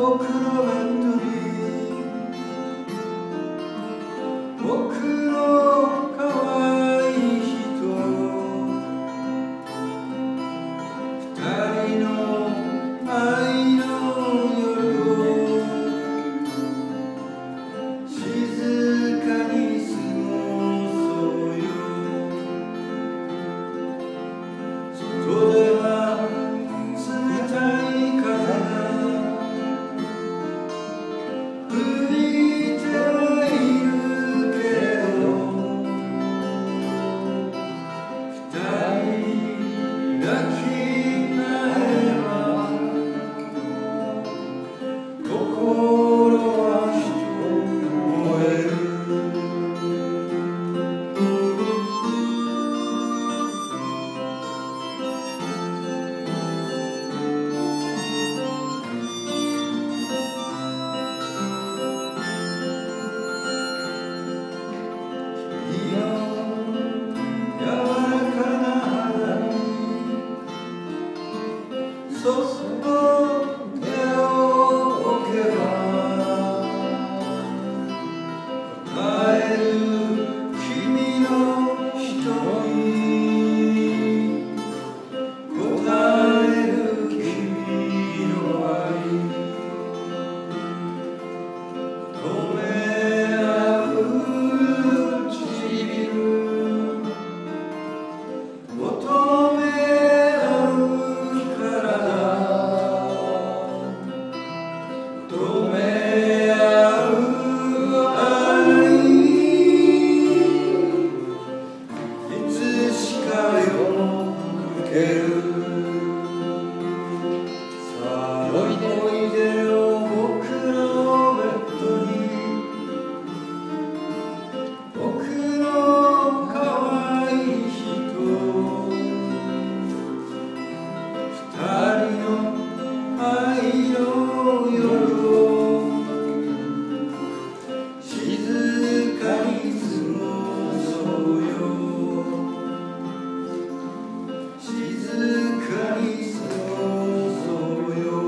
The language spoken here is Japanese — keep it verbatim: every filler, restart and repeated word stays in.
僕のベッドに僕の可愛い人二人の愛の夜を静かに過ごそうよ。外では冷たい風が吹いてはいるけど二人抱き合えば心は一つ燃える。そっと手を置けば答える君の瞳答える君の愛止め合う唇求め合う体止め合う愛いつしかよける。さあおいでよ僕のベッドに僕の可愛い人二人の愛の夜を静かに過ごそうよ。静かに過ごそうよ。